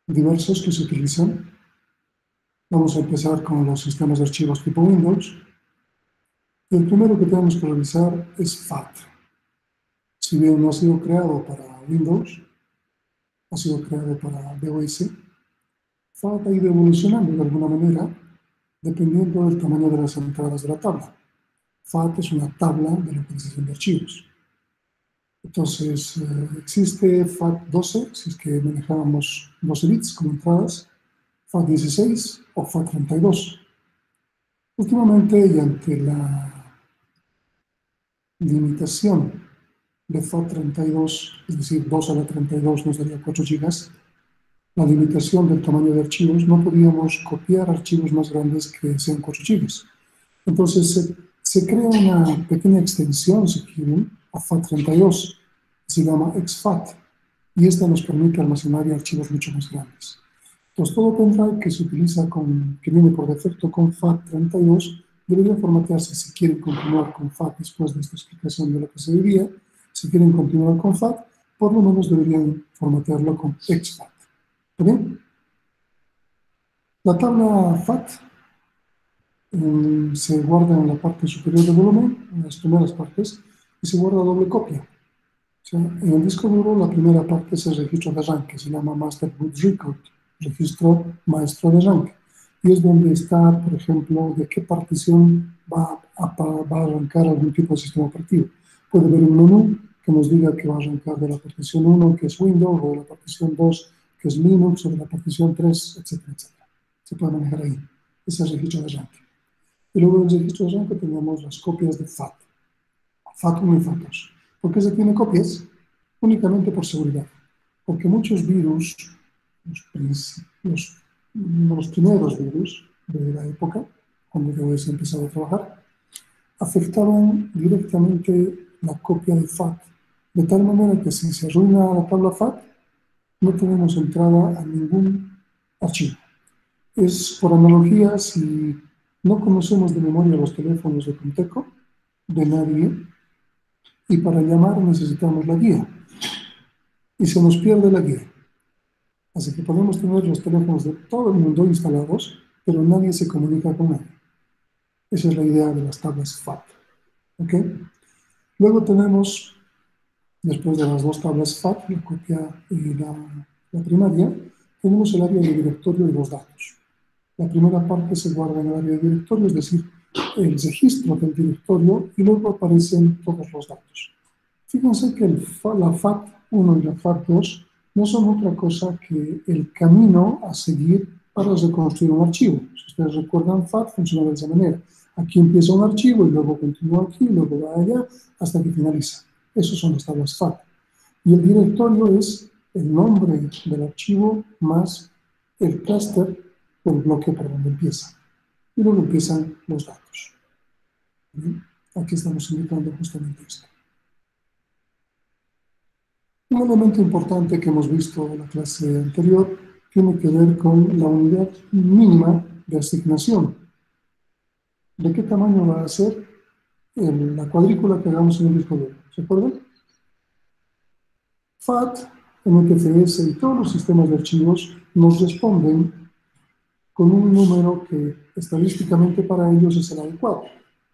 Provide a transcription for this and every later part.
diversos que se utilizan. Vamos a empezar con los sistemas de archivos tipo Windows. Y el primero que tenemos que revisar es FAT. Si bien no ha sido creado para Windows, ha sido creado para DOS, FAT ha ido evolucionando de alguna manera dependiendo del tamaño de las entradas de la tabla. FAT es una tabla de localización de archivos. Entonces, existe FAT12, si es que manejábamos 12 bits como entradas, FAT16 o FAT32. Últimamente, y ante la limitación de FAT32, es decir, 2 a la 32 nos daría 4 GB, la limitación del tamaño de archivos, no podíamos copiar archivos más grandes que sean 4 GB. Entonces, se crea una pequeña extensión, si quieren, a FAT32, se llama exFAT, y esta nos permite almacenar archivos mucho más grandes. Entonces, todo pendrive que se utiliza que viene por defecto con FAT32 debería formatearse si quieren continuar con FAT después de esta explicación de lo que se debía. Si quieren continuar con FAT, por lo menos deberían formatearlo con exFAT. ¿Está bien? La tabla FAT se guarda en la parte superior del volumen, en las primeras partes, y se guarda doble copia. O sea, en el disco duro la primera parte es el registro de arranque, se llama Master Boot Record, registro maestro de arranque. Y es donde está, por ejemplo, de qué partición va a arrancar algún tipo de sistema operativo. Puede haber un menú que nos diga que va a arrancar de la partición 1, que es Windows, o de la partición 2, que es Linux, o de la partición 3, etcétera, etcétera. Se puede manejar ahí. Ese es el registro de arranque. Y luego en el registro de arranque tenemos las copias de FAT. FAT1 y FAT2. ¿Por qué se tiene copias? Únicamente por seguridad. Porque muchos virus, los primeros virus de la época, cuando DOS empezaba a trabajar, afectaban directamente la copia de FAT. De tal manera que si se arruina la tabla FAT, no tenemos entrada a ningún archivo. Es por analogía, si no conocemos de memoria los teléfonos de Conteco, de nadie, y para llamar necesitamos la guía. Y se nos pierde la guía. Así que podemos tener los teléfonos de todo el mundo instalados, pero nadie se comunica con nadie. Esa es la idea de las tablas FAT. ¿Ok? Luego tenemos, después de las dos tablas FAT, la copia y la primaria, tenemos el área de directorio de los datos. La primera parte se guarda en el área de directorio, es decir, el registro del directorio, y luego aparecen todos los datos. Fíjense que la FAT1 y la FAT2 no son otra cosa que el camino a seguir para reconstruir un archivo. Si ustedes recuerdan, FAT funciona de esa manera. Aquí empieza un archivo y luego continúa aquí, luego va allá, hasta que finaliza. Esas son las tablas FAT. Y el directorio es el nombre del archivo más el clúster o el bloque por donde empieza. Y luego empiezan los datos. ¿Bien? Aquí estamos indicando justamente esto. Un elemento importante que hemos visto en la clase anterior tiene que ver con la unidad mínima de asignación. ¿De qué tamaño va a ser la cuadrícula que hagamos en el disco duro? ¿Se acuerdan? FAT, MTFS y todos los sistemas de archivos nos responden con un número que estadísticamente para ellos es el adecuado.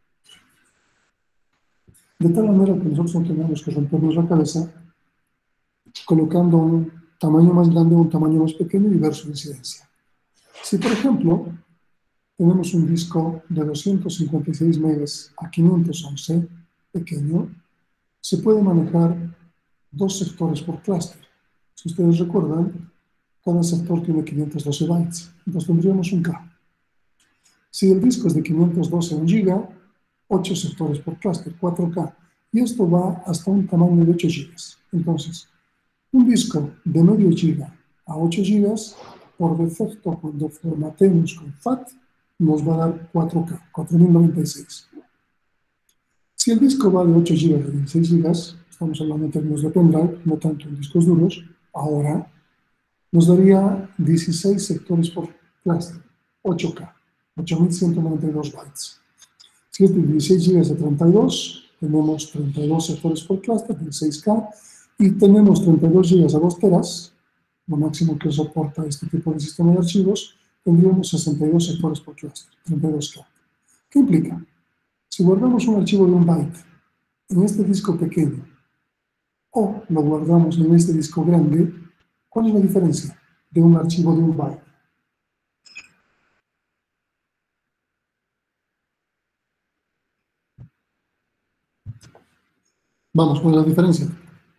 De tal manera que nosotros no tenemos que rompernos la cabeza colocando un tamaño más grande o un tamaño más pequeño y ver su incidencia. Si, por ejemplo, tenemos un disco de 256 megas a 511, pequeño, se puede manejar dos sectores por clúster. Si ustedes recuerdan, cada sector tiene 512 bytes, entonces tendríamos un K. Si el disco es de 512 a 1 giga, 8 sectores por clúster, 4K, y esto va hasta un tamaño de 8 gigas. Entonces, un disco de medio giga a 8 gigas, por defecto, cuando formatemos con FAT, nos va a dar 4K, 4096. Si el disco va de 8 GB a 16 GB, estamos hablando en términos de pendrive, no tanto en discos duros, ahora nos daría 16 sectores por clúster, 8K, 8192 bytes. Si es de 16 GB a 32, tenemos 32 sectores por clúster, 16K, y tenemos 32 GB a 2 teras, lo máximo que soporta este tipo de sistema de archivos, tendríamos 62 sectores por clúster, 32K. ¿Qué implica? Si guardamos un archivo de un byte en este disco pequeño o lo guardamos en este disco grande, ¿cuál es la diferencia de un archivo de un byte? Vamos, ¿cuál es la diferencia?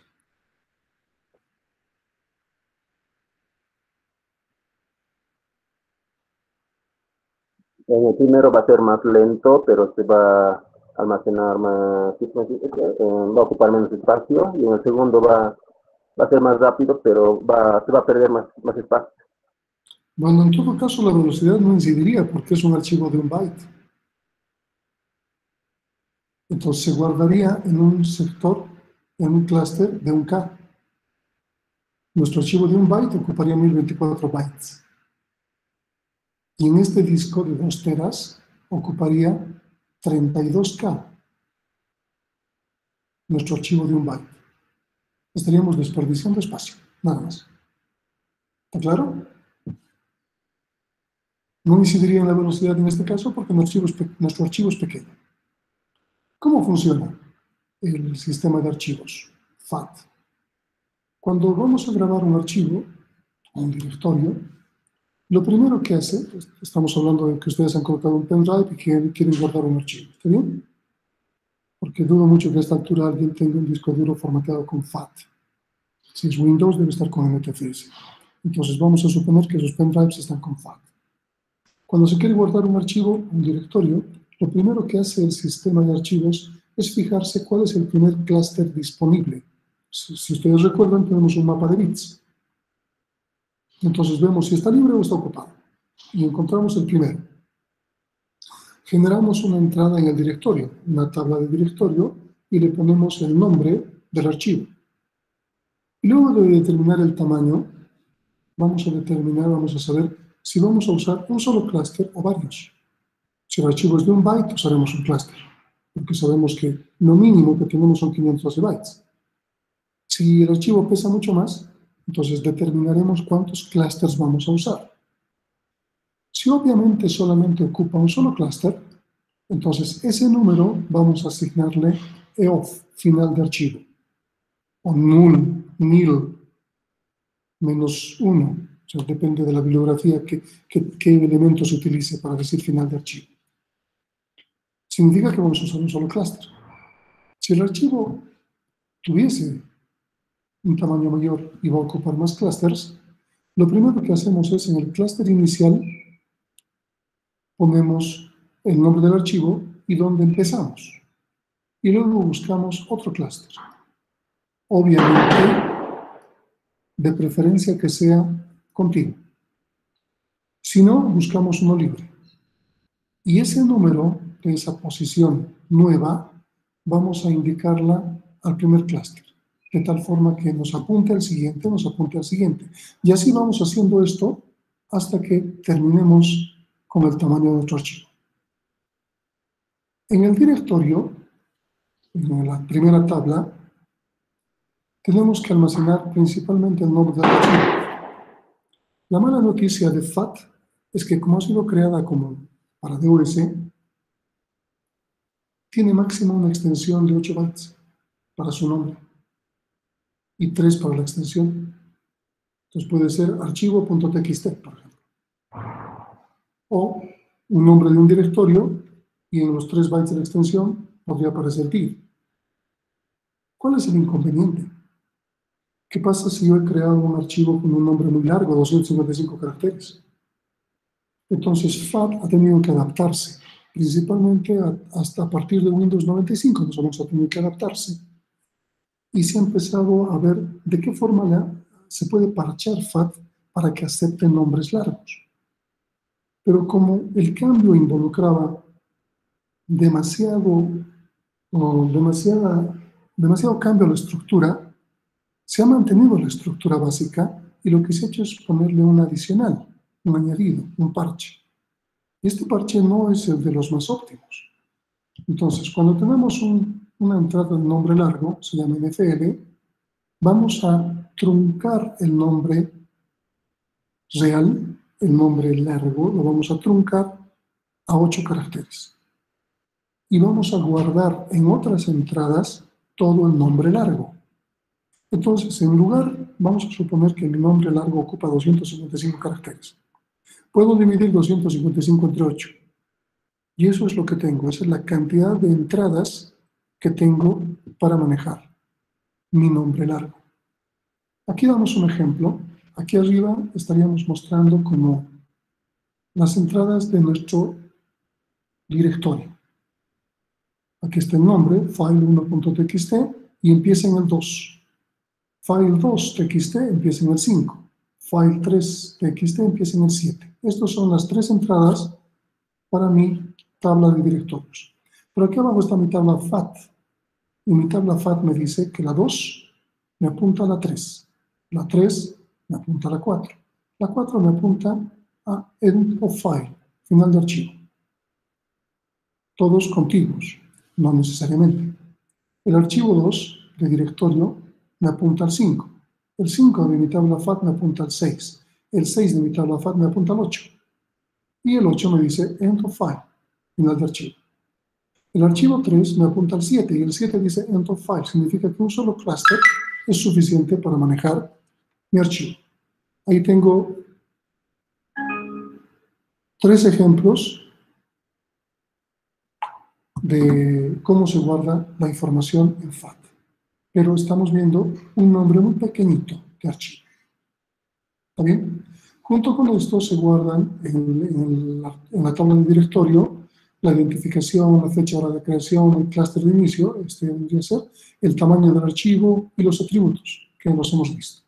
En el primero va a ser más lento, pero se va a almacenar más, va a ocupar menos espacio, y en el segundo va a ser más rápido, pero se va a perder más espacio. Bueno, en todo caso la velocidad no incidiría porque es un archivo de un byte. Entonces se guardaría en un sector, en un clúster de 1K. Nuestro archivo de un byte ocuparía 1024 bytes. Y en este disco de 2 teras ocuparía 32K. Nuestro archivo de un byte. Estaríamos desperdiciando espacio, nada más. ¿Está claro? No incidiría en la velocidad en este caso porque nuestro archivo es pequeño. ¿Cómo funciona el sistema de archivos? FAT. Cuando vamos a grabar un archivo, un directorio, lo primero que hace, estamos hablando de que ustedes han colocado un pendrive y quieren guardar un archivo, ¿está bien? Porque dudo mucho que a esta altura alguien tenga un disco duro formateado con FAT. Si es Windows, debe estar con NTFS. Entonces vamos a suponer que esos pendrives están con FAT. Cuando se quiere guardar un archivo, un directorio, lo primero que hace el sistema de archivos es fijarse cuál es el primer clúster disponible. Si ustedes recuerdan, tenemos un mapa de bits. Entonces vemos si está libre o está ocupado. Y encontramos el primero. Generamos una entrada en el directorio, una tabla de directorio, y le ponemos el nombre del archivo. Y luego de determinar el tamaño, vamos a saber si vamos a usar un solo clúster o varios. Si el archivo es de un byte, usaremos un clúster, porque sabemos que lo mínimo que tenemos son 512 bytes. Si el archivo pesa mucho más, entonces determinaremos cuántos clústeres vamos a usar. Si obviamente solamente ocupa un solo clúster, entonces ese número vamos a asignarle EOF, final de archivo, o null, nil, -1, o sea, depende de la bibliografía qué elemento se utilice para decir final de archivo. Significa que vamos a usar un solo clúster. Si el archivo tuviese un tamaño mayor y va a ocupar más clústeres, lo primero que hacemos es en el clúster inicial ponemos el nombre del archivo y dónde empezamos. Y luego buscamos otro clúster. Obviamente, de preferencia que sea continuo. Si no, buscamos uno libre. Y ese número de esa posición nueva vamos a indicarla al primer clúster, de tal forma que nos apunte al siguiente, nos apunte al siguiente. Y así vamos haciendo esto hasta que terminemos con el tamaño de nuestro archivo. En el directorio, en la primera tabla, tenemos que almacenar principalmente el nombre del archivo. La mala noticia de FAT es que como ha sido creada como para DOS, tiene máximo una extensión de 8 bytes para su nombre y 3 para la extensión. Entonces puede ser archivo.txt, por ejemplo. O un nombre de un directorio y en los 3 bytes de la extensión podría aparecer dir. ¿Cuál es el inconveniente? ¿Qué pasa si yo he creado un archivo con un nombre muy largo, 255 caracteres? Entonces FAT ha tenido que adaptarse, principalmente hasta a partir de Windows 95, más o menos ha tenido que adaptarse. Y se ha empezado a ver de qué forma se puede parchar FAT para que acepte nombres largos. Pero como el cambio involucraba demasiado cambio a la estructura, se ha mantenido la estructura básica y lo que se ha hecho es ponerle un adicional, un añadido, un parche. Y este parche no es el de los más óptimos. Entonces, cuando tenemos una entrada de nombre largo, se llama NFL, vamos a truncar el nombre real, el nombre largo, lo vamos a truncar a 8 caracteres. Y vamos a guardar en otras entradas todo el nombre largo. Entonces, en lugar, vamos a suponer que mi nombre largo ocupa 255 caracteres. Puedo dividir 255 entre 8. Y eso es lo que tengo. Esa es la cantidad de entradas que tengo para manejar mi nombre largo. Aquí damos un ejemplo. Aquí arriba estaríamos mostrando como las entradas de nuestro directorio. Aquí está el nombre, file1.txt, y empieza en el 2. File2.txt empieza en el 5. File3.txt empieza en el 7. Estas son las 3 entradas para mi tabla de directorios. Pero aquí abajo está mi tabla FAT. Y mi tabla FAT me dice que la 2 me apunta a la 3. La 3 me apunta a la 4. La 4 me apunta a End of File, final de archivo. Todos contiguos, no necesariamente. El archivo 2 de directorio me apunta al 5. El 5 de mi tabla FAT me apunta al 6. El 6 de mi tabla FAT me apunta al 8. Y el 8 me dice End of File, final de archivo. El archivo 3 me apunta al 7 y el 7 dice End of File. Significa que un solo clúster es suficiente para manejar mi archivo. Ahí tengo 3 ejemplos de cómo se guarda la información en FAT. Pero estamos viendo un nombre muy pequeñito de archivo. ¿Está bien? Junto con esto se guardan en la tabla de directorio la identificación, la fecha hora de creación, el clúster de inicio, este debería ser, el tamaño del archivo y los atributos que los hemos visto.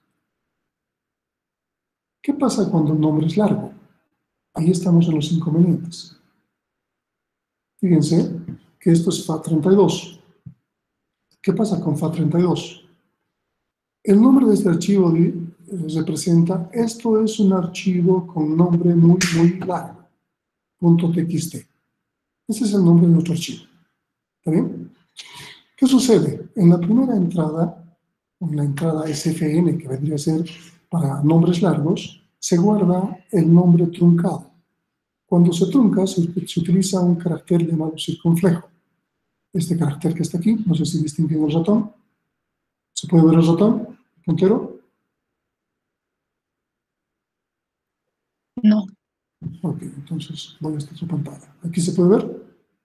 ¿Qué pasa cuando el nombre es largo? Ahí estamos en los inconvenientes. Fíjense que esto es FAT32. ¿Qué pasa con FAT32? El nombre de este archivo representa, esto es un archivo con nombre muy largo, .txt. Ese es el nombre de nuestro archivo. ¿Está bien? ¿Qué sucede? En la primera entrada, en la entrada SFN, que vendría a ser para nombres largos, se guarda el nombre truncado. Cuando se trunca, se utiliza un carácter llamado circunflejo. Este carácter que está aquí, no sé si distinguen el ratón. ¿Se puede ver el ratón? ¿El puntero? No. Ok, entonces voy a esta su pantalla. ¿Aquí se puede ver?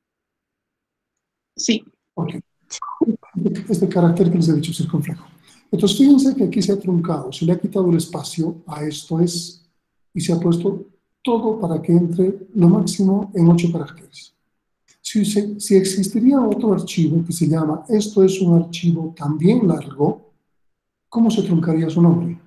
Sí. Ok. Este carácter que les he dicho, circunflejo. Entonces, fíjense que aquí se ha truncado, se le ha quitado el espacio a esto es, y se ha puesto todo para que entre lo máximo en 8 caracteres. Si existiría otro archivo que se llama, esto es un archivo también largo, ¿cómo se truncaría su nombre?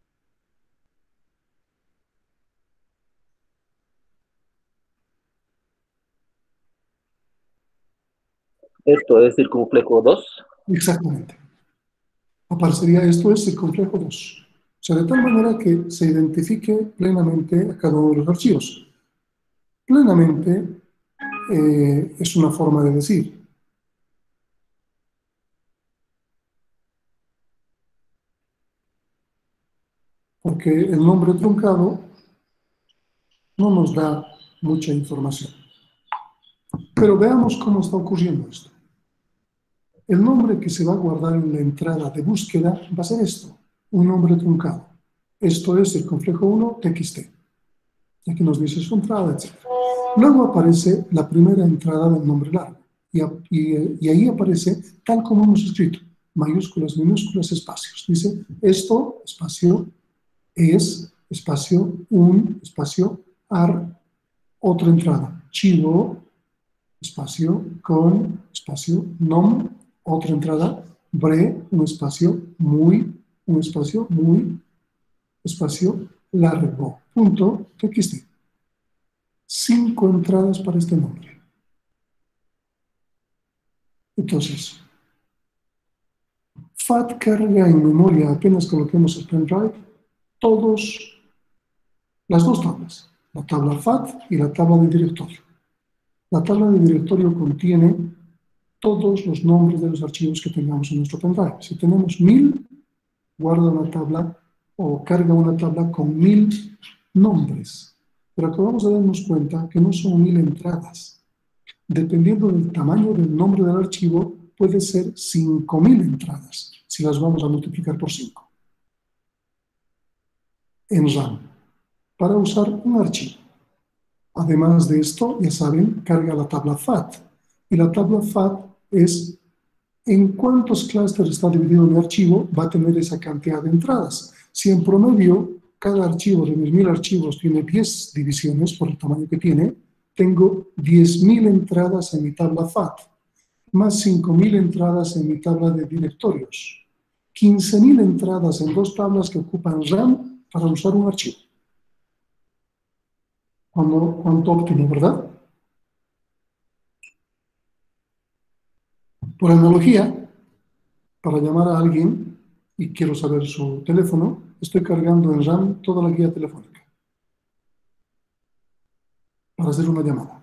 Esto es circunflejo 2. Exactamente. Aparecería esto es circunflejo 2. O sea, de tal manera que se identifique plenamente a cada uno de los archivos. Plenamente es una forma de decir. Porque el nombre truncado no nos da mucha información. Pero veamos cómo está ocurriendo esto. El nombre que se va a guardar en la entrada de búsqueda va a ser esto, un nombre truncado. Esto es circunflejo 1, txt. Y aquí nos dice su entrada, etc. Luego aparece la primera entrada del nombre largo. Y ahí aparece tal como hemos escrito, mayúsculas, minúsculas, espacios. Dice esto, espacio, es, espacio, un, espacio, ar, otra entrada. Chivo, espacio, con, espacio, nom, otra entrada, bre, un espacio, muy, espacio, largo, punto, txt. 5 entradas para este nombre. Entonces, FAT carga en memoria, apenas coloquemos el pendrive, las dos tablas, la tabla FAT y la tabla de directorio. La tabla de directorio contiene todos los nombres de los archivos que tengamos en nuestro pendrive. Si tenemos 1000, guarda una tabla o carga una tabla con 1000 nombres. Pero acabamos de darnos cuenta que no son 1000 entradas. Dependiendo del tamaño del nombre del archivo, puede ser 5000 entradas, si las vamos a multiplicar por 5. En RAM, para usar un archivo. Además de esto, ya saben, carga la tabla FAT. Y la tabla FAT es en cuántos clústeres está dividido mi archivo, va a tener esa cantidad de entradas. Si en promedio cada archivo de mis 1000 archivos tiene 10 divisiones por el tamaño que tiene, tengo 10.000 entradas en mi tabla FAT, más 5.000 entradas en mi tabla de directorios, 15.000 entradas en 2 tablas que ocupan RAM para usar un archivo. ¿Cuánto óptimo, verdad? Por analogía, para llamar a alguien y quiero saber su teléfono, estoy cargando en RAM toda la guía telefónica para hacer una llamada.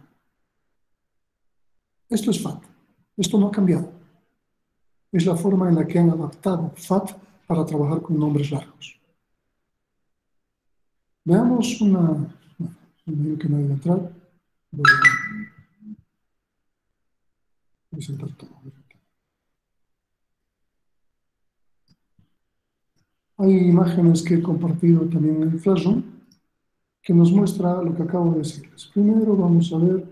Esto es FAT. Esto no ha cambiado. Es la forma en la que han adaptado FAT para trabajar con nombres largos. Veamos una que no debe entrar. Voy a presentar todo. Hay imágenes que he compartido también en Flashroom que nos muestra lo que acabo de decirles. Primero vamos a ver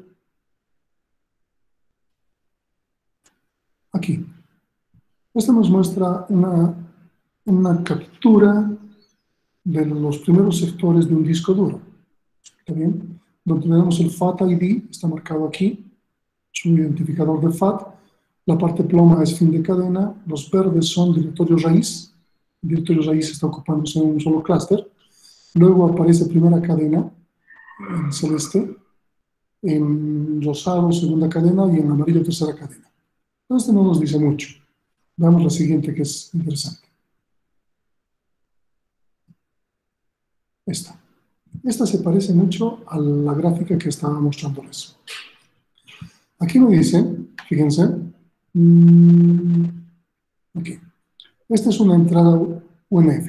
aquí. Esto nos muestra una captura de los primeros sectores de un disco duro. ¿Está bien? Donde tenemos el FAT ID, está marcado aquí, es un identificador de FAT. La parte ploma es fin de cadena, los verdes son directorios raíz. El directorio raíz está ocupándose en un solo clúster. Luego aparece primera cadena, en celeste, en rosado segunda cadena y en amarillo tercera cadena. Este no nos dice mucho. Veamos la siguiente que es interesante. Esta se parece mucho a la gráfica que estaba mostrándoles. Aquí me dice, fíjense, aquí. Esta es una entrada UNF.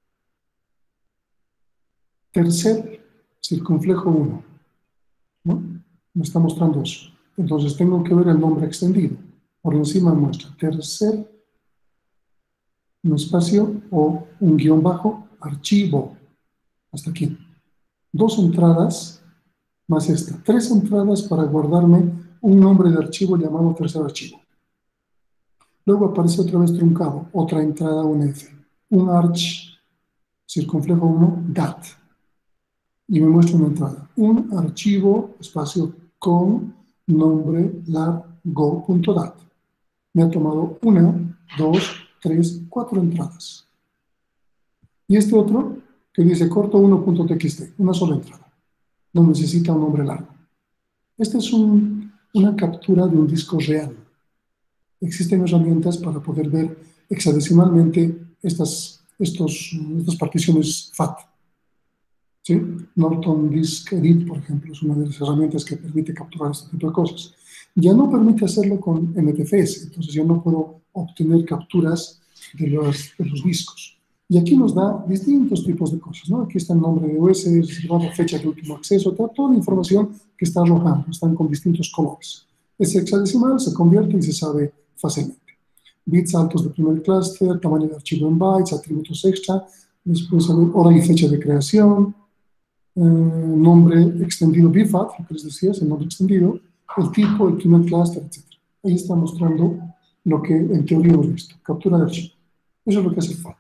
Tercer circunflejo 1. ¿No? Me está mostrando eso. Entonces tengo que ver el nombre extendido. Por encima muestra tercer, un espacio o un guión bajo, archivo. Hasta aquí. 2 entradas más esta. 3 entradas para guardarme un nombre de archivo llamado tercer archivo. Luego aparece otra vez truncado, otra entrada UNF. Un arch, circunflejo 1, DAT. Y me muestra una entrada. Un archivo, espacio, con nombre largo.dat. Me ha tomado 1, 2, 3, 4 entradas. Y este otro, que dice corto 1.txt, una sola entrada. No necesita un nombre largo. Esta es una captura de un disco real. Existen herramientas para poder ver hexadecimalmente estas particiones FAT. ¿Sí? Norton Disk Edit, por ejemplo, es una de las herramientas que permite capturar este tipo de cosas. Ya no permite hacerlo con MTFS, entonces ya no puedo obtener capturas de los discos. Y aquí nos da distintos tipos de cosas, ¿no? Aquí está el nombre de OS, reservado, fecha de último acceso, toda la información que está arrojando, están con distintos colores. Ese hexadecimal se convierte y se sabe fácilmente. Bits altos del primer clúster, tamaño de archivo en bytes, atributos extra, después saber hora y fecha de creación, nombre extendido BFAT, lo que les decía, es el nombre extendido, el tipo, el primer clúster, etc. Ahí está mostrando lo que en teoría hemos visto, captura de archivo. Eso es lo que hace FAT.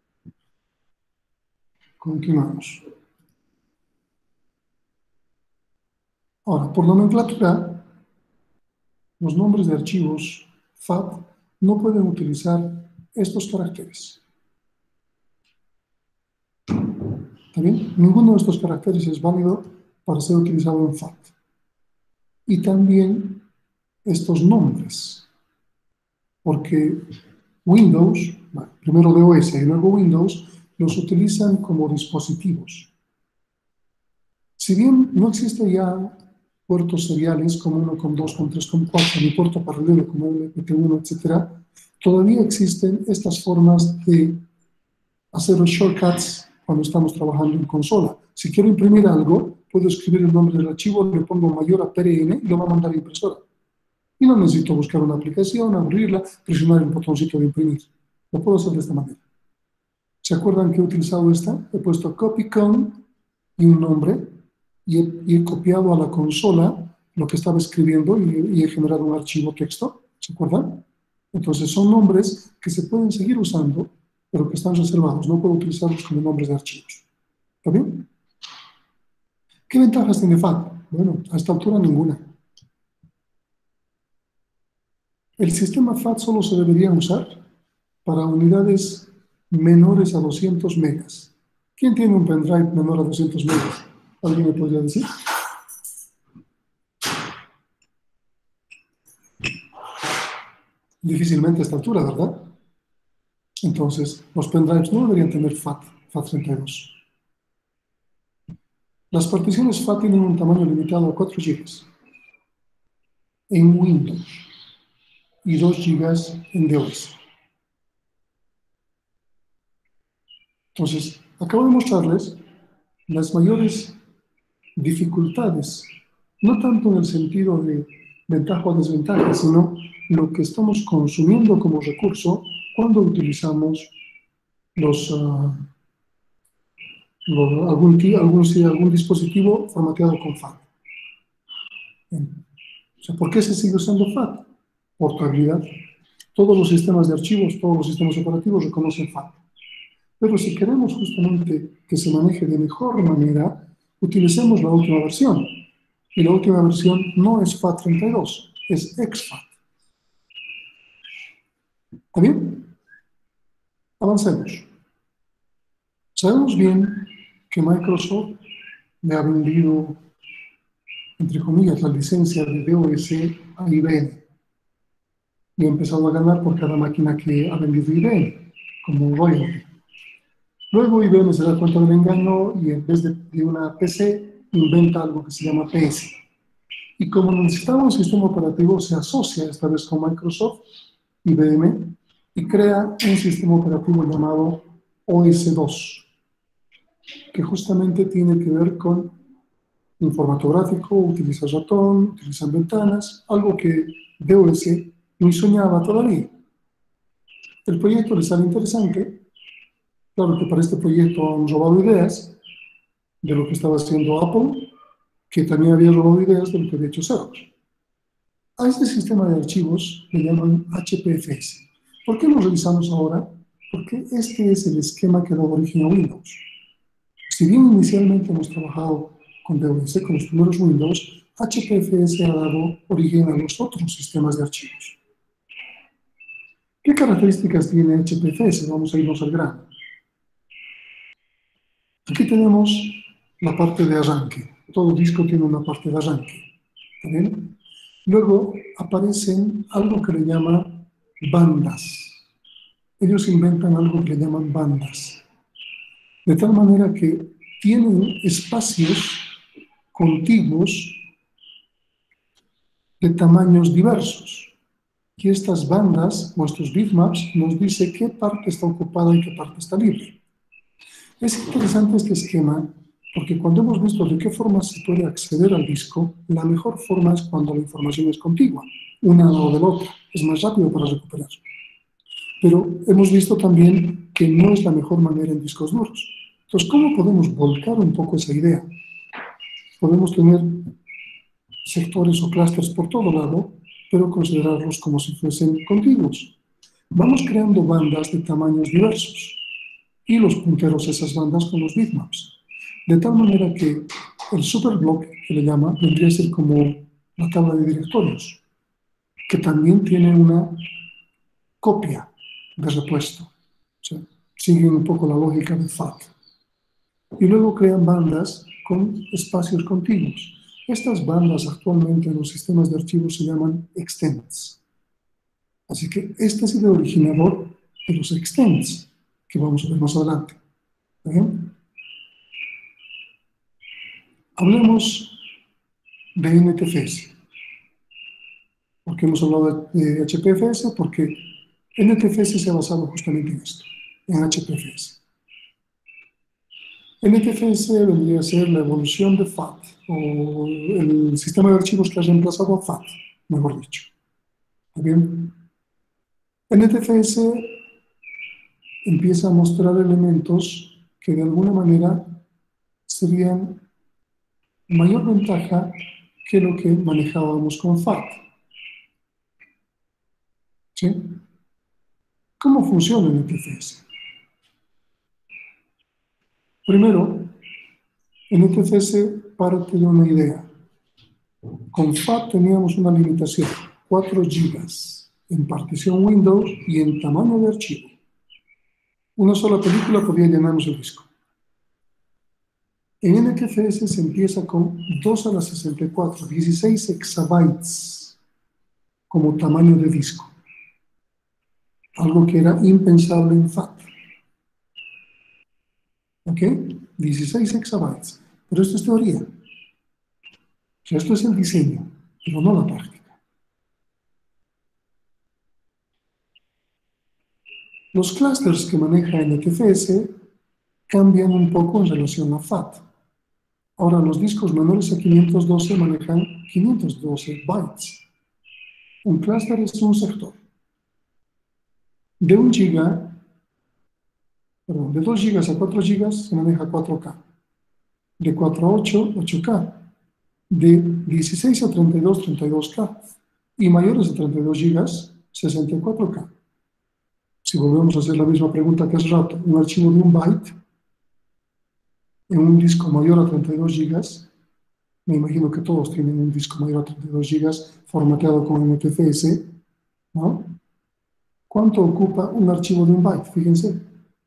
Continuamos. Ahora, por nomenclatura, los nombres de archivos FAT no pueden utilizar estos caracteres. ¿Está bien? Ninguno de estos caracteres es válido para ser utilizado en FAT. Y también estos nombres, porque Windows, bueno, primero DOS y luego Windows, los utilizan como dispositivos. Si bien no existe ya puertos seriales como 1.2, 3.4, ni puerto paralelo como LPT1, etc., todavía existen estas formas de hacer los shortcuts cuando estamos trabajando en consola. Si quiero imprimir algo, puedo escribir el nombre del archivo, le pongo mayor a PRN y lo va a mandar a impresora. Y no necesito buscar una aplicación, abrirla, presionar el botoncito de imprimir. Lo puedo hacer de esta manera. ¿Se acuerdan que he utilizado esta? He puesto copy con y un nombre y he copiado a la consola lo que estaba escribiendo y he generado un archivo texto. ¿Se acuerdan? Entonces son nombres que se pueden seguir usando, pero que están reservados. No puedo utilizarlos como nombres de archivos. ¿Está bien? ¿Qué ventajas tiene FAT? Bueno, a esta altura ninguna. El sistema FAT solo se debería usar para unidades menores a 200 megas. ¿Quién tiene un pendrive menor a 200 megas? ¿Alguien me podría decir? Difícilmente a esta altura, ¿verdad? Entonces, los pendrives no deberían tener FAT32. Las particiones FAT tienen un tamaño limitado a 4 GB en Windows y 2 GB en DOS. Entonces, acabo de mostrarles las mayores dificultades, no tanto en el sentido de ventaja o desventaja, sino lo que estamos consumiendo como recurso cuando utilizamos algún dispositivo formateado con FAT. O sea, ¿por qué se sigue usando FAT? Portabilidad. Todos los sistemas de archivos, todos los sistemas operativos reconocen FAT. Pero si queremos justamente que se maneje de mejor manera, utilicemos la última versión. Y la última versión no es FAT32, es exFAT. ¿Está bien? Avancemos. Sabemos bien que Microsoft le ha vendido, entre comillas, la licencia de DOS a IBM. Y ha empezado a ganar por cada máquina que ha vendido IBM, como royalty. Luego IBM se da cuenta del engaño y en vez de una PC, inventa algo que se llama PS. Y como necesitaba un sistema operativo, se asocia esta vez con Microsoft, IBM, y crea un sistema operativo llamado OS2, que justamente tiene que ver con un formato gráfico, utiliza ratón, utilizan ventanas, algo que DOS ni soñaba todavía. El proyecto le sale interesante. Claro que para este proyecto han robado ideas de lo que estaba haciendo Apple, que también había robado ideas de lo que había hecho Xerox. A este sistema de archivos le llaman HPFS. ¿Por qué lo revisamos ahora? Porque este es el esquema que da origen a Windows. Si bien inicialmente hemos trabajado con DOS, con los primeros Windows, HPFS ha dado origen a los otros sistemas de archivos. ¿Qué características tiene HPFS? Vamos a irnos al grano. Aquí tenemos la parte de arranque. Todo disco tiene una parte de arranque. ¿Está bien? Luego aparecen algo que le llaman bandas. Ellos inventan algo que le llaman bandas. De tal manera que tienen espacios contiguos de tamaños diversos. Y estas bandas, o estos bitmaps, nos dice qué parte está ocupada y qué parte está libre. Es interesante este esquema porque cuando hemos visto de qué forma se puede acceder al disco, la mejor forma es cuando la información es contigua, una al lado de la otra. Es más rápido para recuperar. Pero hemos visto también que no es la mejor manera en discos duros. Entonces, ¿cómo podemos volcar un poco esa idea? Podemos tener sectores o clústeres por todo lado, pero considerarlos como si fuesen contiguos. Vamos creando bandas de tamaños diversos y los punteros a esas bandas con los bitmaps. De tal manera que el superblock, que le llama, vendría a ser como la tabla de directorios, que también tiene una copia de repuesto. O sea, siguen un poco la lógica de FAT. Y luego crean bandas con espacios contiguos. Estas bandas actualmente en los sistemas de archivos se llaman extents. Así que este es el originador de los extents, que vamos a ver más adelante. ¿Bien? Hablemos de NTFS. ¿Por qué hemos hablado de HPFS? Porque NTFS se ha basado justamente en esto, en HPFS. NTFS vendría a ser la evolución de FAT, o el sistema de archivos que ha reemplazado a FAT, mejor dicho. ¿Está bien? NTFS empieza a mostrar elementos que de alguna manera serían mayor ventaja que lo que manejábamos con FAT. ¿Sí? ¿Cómo funciona NTFS? Primero, NTFS parte de una idea. Con FAT teníamos una limitación, 4 gigas en partición Windows y en tamaño de archivo. Una sola película podía llenarnos el disco. En NTFS se empieza con 2 a la 64, 16 exabytes como tamaño de disco. Algo que era impensable en FAT. ¿Ok? 16 exabytes. Pero esto es teoría. O sea, esto es el diseño, pero no la práctica. Los clusters que maneja NTFS cambian un poco en relación a FAT. Ahora, los discos menores a 512 manejan 512 bytes. Un clúster es un sector. De 1 giga, perdón, de 2 gigas a 4 gigas se maneja 4K. De 4 a 8, 8K. De 16 a 32, 32K. Y mayores de 32 gigas, 64K. Si volvemos a hacer la misma pregunta que hace rato, un archivo de 1 byte en un disco mayor a 32 gigas, me imagino que todos tienen un disco mayor a 32 gigas formateado con NTFS, ¿no? ¿Cuánto ocupa un archivo de 1 byte? Fíjense.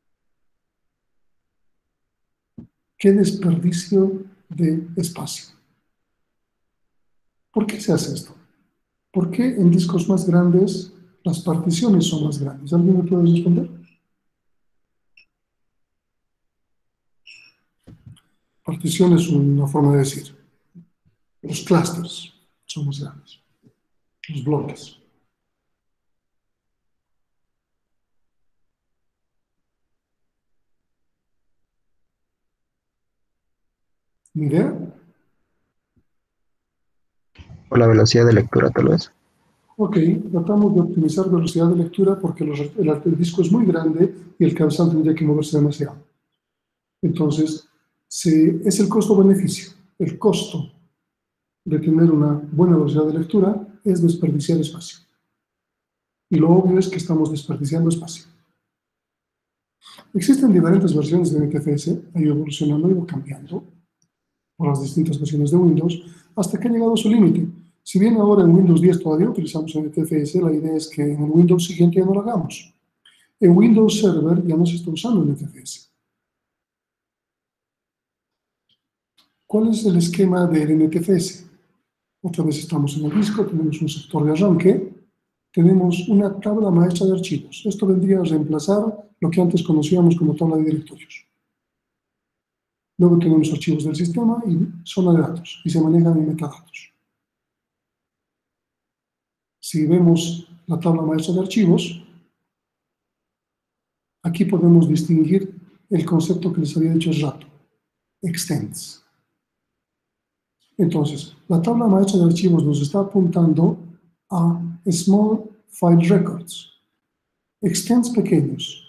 ¡Qué desperdicio de espacio! ¿Por qué se hace esto? ¿Por qué en discos más grandes las particiones son más grandes? ¿Alguien me puede responder? Partición es una forma de decir. Los clusters son más grandes. Los bloques. ¿Ni idea? O la velocidad de lectura, tal vez. Ok, tratamos de optimizar velocidad de lectura porque el disco es muy grande y el cabezal tendría que moverse demasiado. Entonces, es el costo-beneficio. El costo de tener una buena velocidad de lectura es desperdiciar espacio. Y lo obvio es que estamos desperdiciando espacio. Existen diferentes versiones de NTFS, ha ido evolucionando, ha ido cambiando por las distintas versiones de Windows, hasta que ha llegado a su límite. Si bien ahora en Windows 10 todavía utilizamos NTFS, la idea es que en el Windows siguiente ya no lo hagamos. En Windows Server ya no se está usando NTFS. ¿Cuál es el esquema del NTFS? Otra vez estamos en el disco, tenemos un sector de arranque, tenemos una tabla maestra de archivos. Esto vendría a reemplazar lo que antes conocíamos como tabla de directorios. Luego tenemos archivos del sistema y zona de datos, y se manejan en metadatos. Si vemos la tabla maestra de archivos, aquí podemos distinguir el concepto que les había dicho hace rato, extends. Entonces, la tabla maestra de archivos nos está apuntando a small file records, extends pequeños,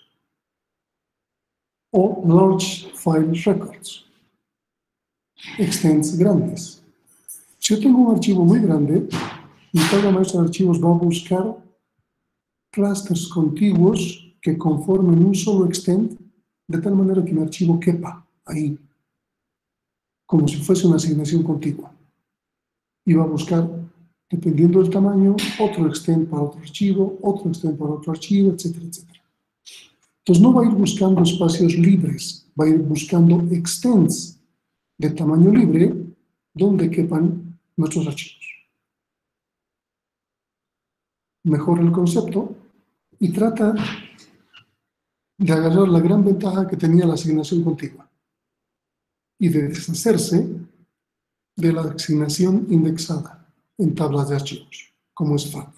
o large file records, extends grandes. Si yo tengo un archivo muy grande, mi tabla maestra de archivos va a buscar clusters contiguos que conformen un solo extend, de tal manera que mi archivo quepa ahí, como si fuese una asignación contigua. Y va a buscar, dependiendo del tamaño, otro extend para otro archivo, otro extend para otro archivo, etcétera, etcétera. Entonces no va a ir buscando espacios libres, va a ir buscando extends de tamaño libre donde quepan nuestros archivos. Mejora el concepto y trata de agarrar la gran ventaja que tenía la asignación contigua y de deshacerse de la asignación indexada en tablas de archivos, como es FAT.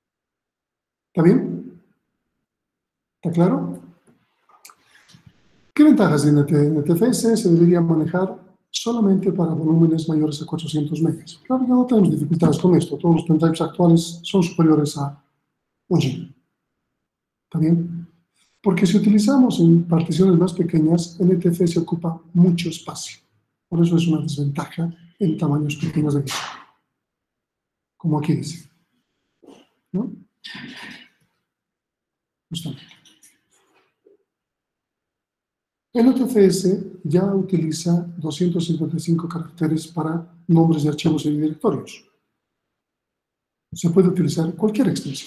¿Está bien? ¿Está claro? ¿Qué ventajas tiene NTFS? Se debería manejar solamente para volúmenes mayores a 400 megas. Claro, ya no tenemos dificultades con esto. Todos los pentypes actuales son superiores a 1 GB. ¿Está bien? Porque si utilizamos en particiones más pequeñas, NTFS ocupa mucho espacio. Por eso es una desventaja en tamaños pequeños de disco. Como aquí dice. ¿No? Justamente. NTFS ya utiliza 255 caracteres para nombres de archivos y directorios. Se puede utilizar cualquier extensión.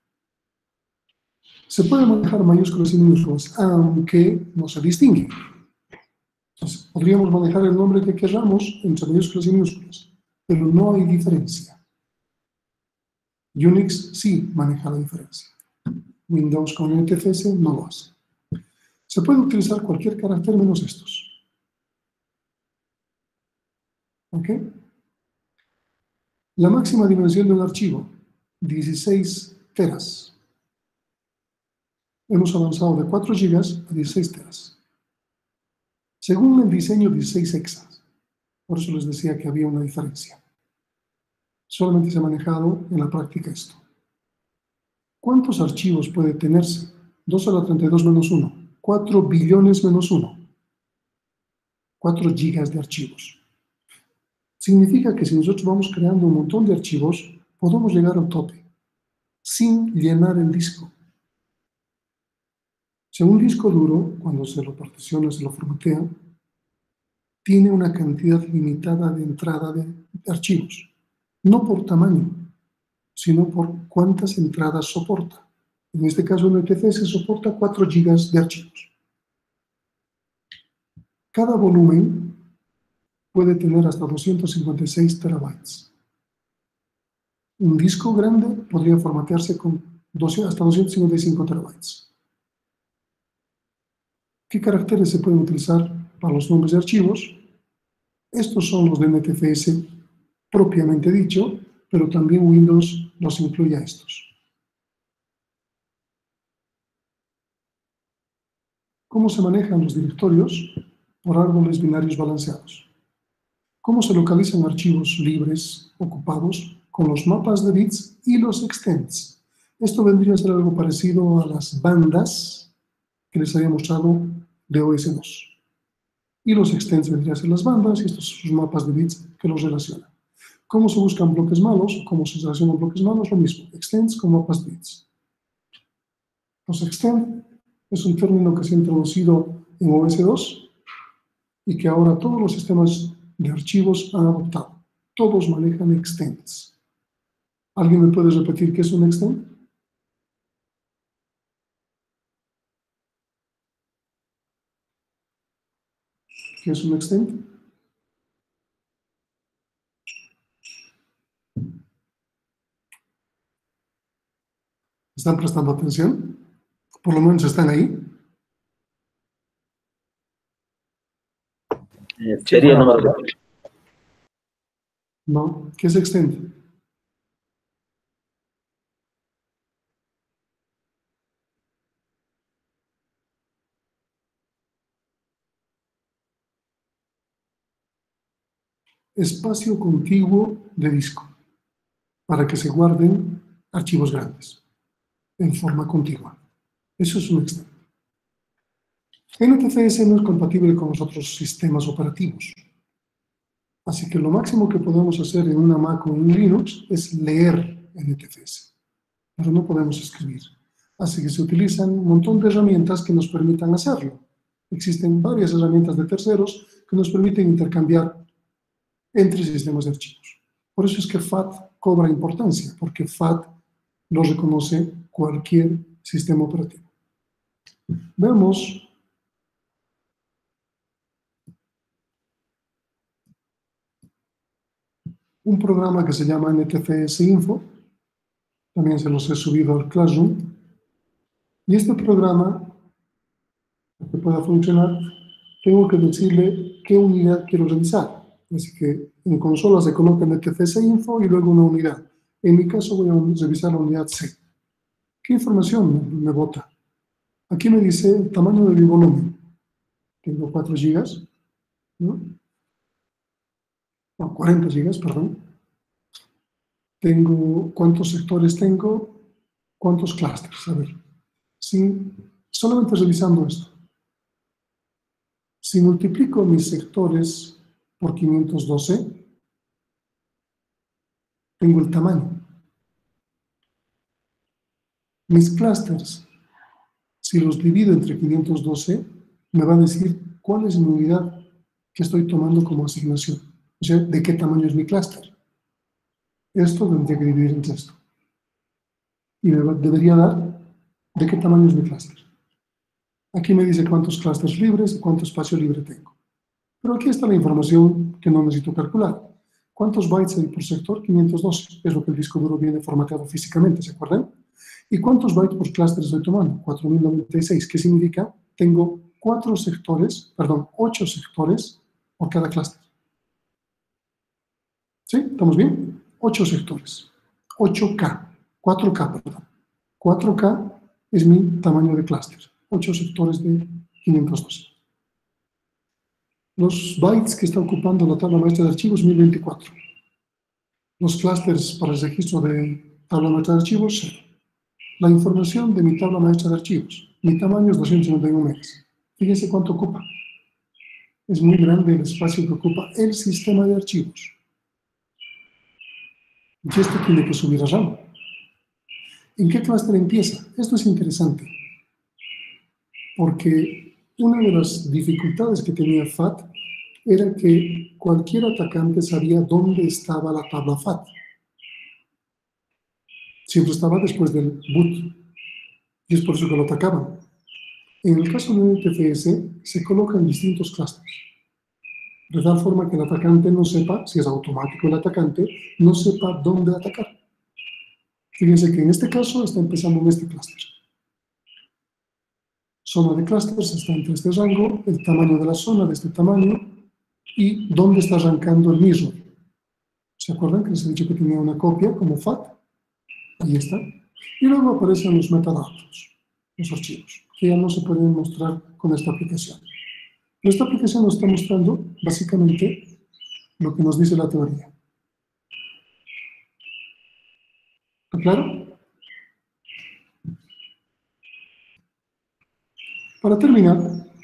Se puede manejar mayúsculas y minúsculas, aunque no se distingue. Entonces, podríamos manejar el nombre que queramos entre mayúsculas y minúsculas, pero no hay diferencia. Unix sí maneja la diferencia. Windows con NTFS no lo hace. Se puede utilizar cualquier carácter menos estos. ¿Ok? La máxima dimensión de un archivo, 16 teras. Hemos avanzado de 4 GB a 16 teras. Según el diseño, 16 hexas. Por eso les decía que había una diferencia. Solamente se ha manejado en la práctica esto. ¿Cuántos archivos puede tenerse? 2 a la 32 menos 1. 4 billones menos 1. 4 gigas de archivos. Significa que si nosotros vamos creando un montón de archivos, podemos llegar al tope, sin llenar el disco. Si un disco duro, cuando se lo particiona, se lo formatea, tiene una cantidad limitada de entrada de archivos. No por tamaño, sino por cuántas entradas soporta. En este caso, el NTFS soporta 4 gigas de archivos. Cada volumen puede tener hasta 256 terabytes. Un disco grande podría formatearse con hasta 255 terabytes. ¿Qué caracteres se pueden utilizar para los nombres de archivos? Estos son los de NTFS propiamente dicho, pero también Windows los incluye a estos. ¿Cómo se manejan los directorios? Por árboles binarios balanceados. ¿Cómo se localizan archivos libres ocupados? Con los mapas de bits y los extents. Esto vendría a ser algo parecido a las bandas que les había mostrado de OS2. Y los extents vendrían a ser las bandas y estos son sus mapas de bits que los relacionan. ¿Cómo se buscan bloques malos? ¿Cómo se relacionan bloques malos? Lo mismo, extents con mapas de bits. Los extents es un término que se ha introducido en OS2 y que ahora todos los sistemas de archivos han adoptado. Todos manejan extents. ¿Alguien me puede repetir qué es un extent? ¿Qué es un extent? ¿Están prestando atención? Por lo menos están ahí. Sería el número de... No, ¿qué es extend? Espacio contiguo de disco, para que se guarden archivos grandes, en forma contigua. Eso es un extend. NTFS no es compatible con los otros sistemas operativos. Así que lo máximo que podemos hacer en una Mac o en un Linux es leer NTFS, pero no podemos escribir. Así que se utilizan un montón de herramientas que nos permitan hacerlo. Existen varias herramientas de terceros que nos permiten intercambiar entre sistemas de archivos. Por eso es que FAT cobra importancia, porque FAT lo reconoce cualquier sistema operativo. Vemos un programa que se llama NTFS Info, también se los he subido al Classroom, y este programa, para que pueda funcionar, tengo que decirle qué unidad quiero revisar. Así que en consola se coloca NTFS Info y luego una unidad. En mi caso voy a revisar la unidad C. ¿Qué información me bota? Aquí me dice el tamaño del volumen. tengo 4 gigas, ¿no? No, 40 gigas, perdón. Tengo, ¿cuántos sectores tengo? ¿Cuántos clústeres? A ver, solamente revisando esto. Si multiplico mis sectores por 512, tengo el tamaño. Mis clústeres, si los divido entre 512, me va a decir cuál es mi unidad que estoy tomando como asignación. O sea, de qué tamaño es mi clúster. Esto tendría que dividir entre esto. Y me debería dar de qué tamaño es mi clúster. Aquí me dice cuántos clústeres libres y cuánto espacio libre tengo. Pero aquí está la información que no necesito calcular. ¿Cuántos bytes hay por sector? 512. Es lo que el disco duro viene formateado físicamente, ¿se acuerdan? ¿Y cuántos bytes por clúster estoy tomando? 4096. ¿Qué significa? Tengo 8 sectores por cada clúster. ¿Sí? ¿Estamos bien? 8 sectores. 8K. 4K, perdón. 4K es mi tamaño de clúster. 8 sectores de 512. Los bytes que está ocupando la tabla maestra de archivos, 1024. Los clústeres para el registro de tabla maestra de archivos, 0. La información de mi tabla maestra de archivos. Mi tamaño es 291 megas. Fíjense cuánto ocupa. Es muy grande el espacio que ocupa el sistema de archivos. Y esto tiene que subir a RAM. ¿En qué clúster empieza? Esto es interesante, porque una de las dificultades que tenía FAT era que cualquier atacante sabía dónde estaba la tabla FAT. Siempre estaba después del boot, y es por eso que lo atacaban. En el caso de un NTFS, se colocan distintos clústeres, de tal forma que el atacante no sepa, si es automático el atacante, no sepa dónde atacar. Fíjense que en este caso está empezando en este clúster. Zona de clústeres está entre este rango, el tamaño de la zona de este tamaño y dónde está arrancando el mirror. ¿Se acuerdan que les he dicho que tenía una copia como FAT? Ahí está. Y luego aparecen los metadatos, los archivos, que ya no se pueden mostrar con esta aplicación. Esta aplicación nos está mostrando básicamente lo que nos dice la teoría. ¿Está claro? Para terminar,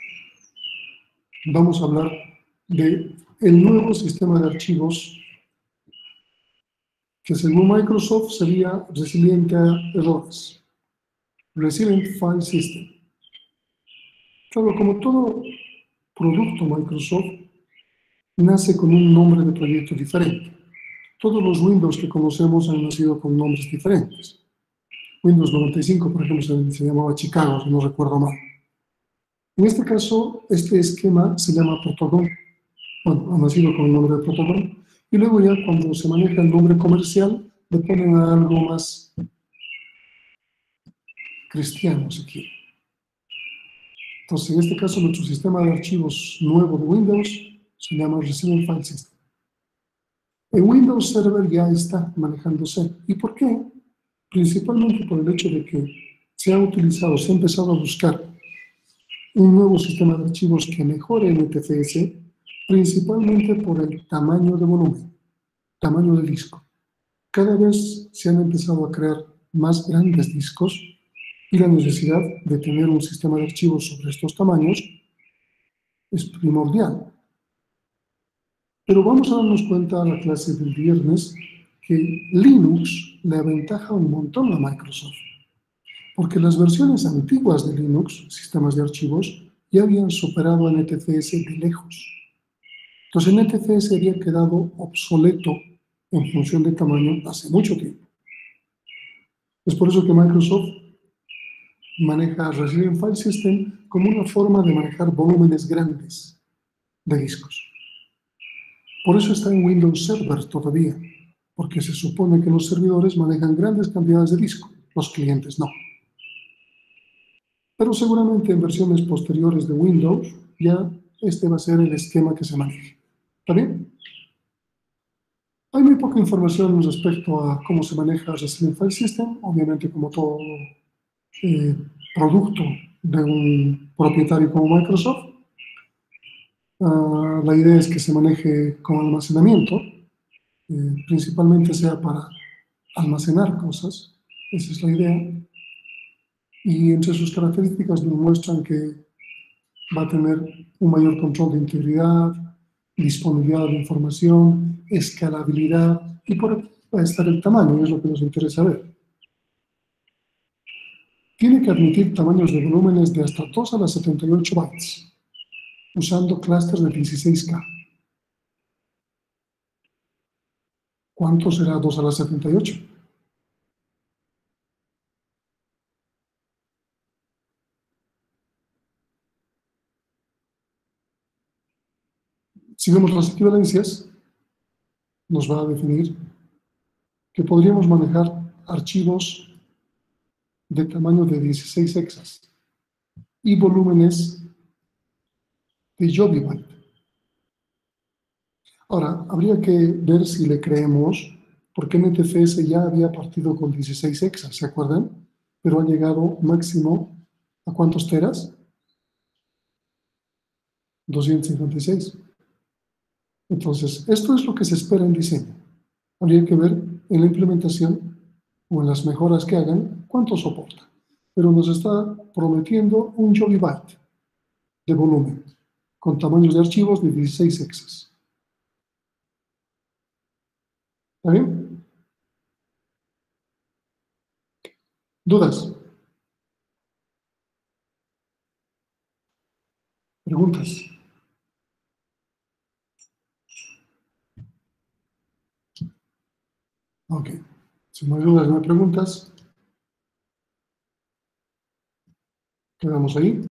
vamos a hablar del nuevo sistema de archivos que según Microsoft sería resiliente a errores. Resilient File System. Claro, como todo producto Microsoft, nace con un nombre de proyecto diferente. Todos los Windows que conocemos han nacido con nombres diferentes. Windows 95, por ejemplo, se llamaba Chicago, si no recuerdo mal. En este caso, este esquema se llama Protogon. Bueno, ha nacido con el nombre de Protogon. Y luego ya cuando se maneja el nombre comercial, le ponen a algo más cristiano, si quiere. Entonces, en este caso, nuestro sistema de archivos nuevo de Windows se llama Resilient File System. En Windows Server ya está manejándose. ¿Y por qué? Principalmente por el hecho de que se ha empezado a buscar un nuevo sistema de archivos que mejore NTFS, principalmente por el tamaño de volumen, tamaño de disco. Cada vez se han empezado a crear más grandes discos y la necesidad de tener un sistema de archivos sobre estos tamaños es primordial. Pero vamos a darnos cuenta a la clase del viernes que Linux le aventaja un montón a Microsoft, porque las versiones antiguas de Linux, sistemas de archivos, ya habían superado a NTFS de lejos. Entonces NTFS había quedado obsoleto en función de tamaño hace mucho tiempo. Es por eso que Microsoft maneja Resilient File System como una forma de manejar volúmenes grandes de discos. Por eso está en Windows Server todavía, porque se supone que los servidores manejan grandes cantidades de disco, los clientes no. Pero seguramente en versiones posteriores de Windows ya este va a ser el esquema que se maneje. ¿Está bien? Hay muy poca información respecto a cómo se maneja Resilient File System, obviamente como todo producto de un propietario como Microsoft, La idea es que se maneje con almacenamiento, principalmente sea para almacenar cosas, esa es la idea, y entre sus características nos muestran que va a tener un mayor control de integridad, disponibilidad de información, escalabilidad, y por aquí va a estar el tamaño, y es lo que nos interesa ver. Tiene que admitir tamaños de volúmenes de hasta 2 a la 78 bytes, usando clústeres de 16K. ¿Cuánto será 2 a la 78? Si vemos las equivalencias, nos va a definir que podríamos manejar archivos de tamaño de 16 hexas y volúmenes de Jovibyte. Ahora, habría que ver si le creemos, porque NTFS ya había partido con 16 hexas, ¿se acuerdan? Pero ha llegado máximo ¿a cuántos teras? 256. Entonces, esto es lo que se espera en diseño. Habría que ver en la implementación o en las mejoras que hagan cuánto soporta. Pero nos está prometiendo un Jovibyte de volumen con tamaños de archivos de 16 hexas. ¿Está bien? ¿Dudas? ¿Preguntas? Ok. Si no hay dudas, no hay preguntas, quedamos ahí.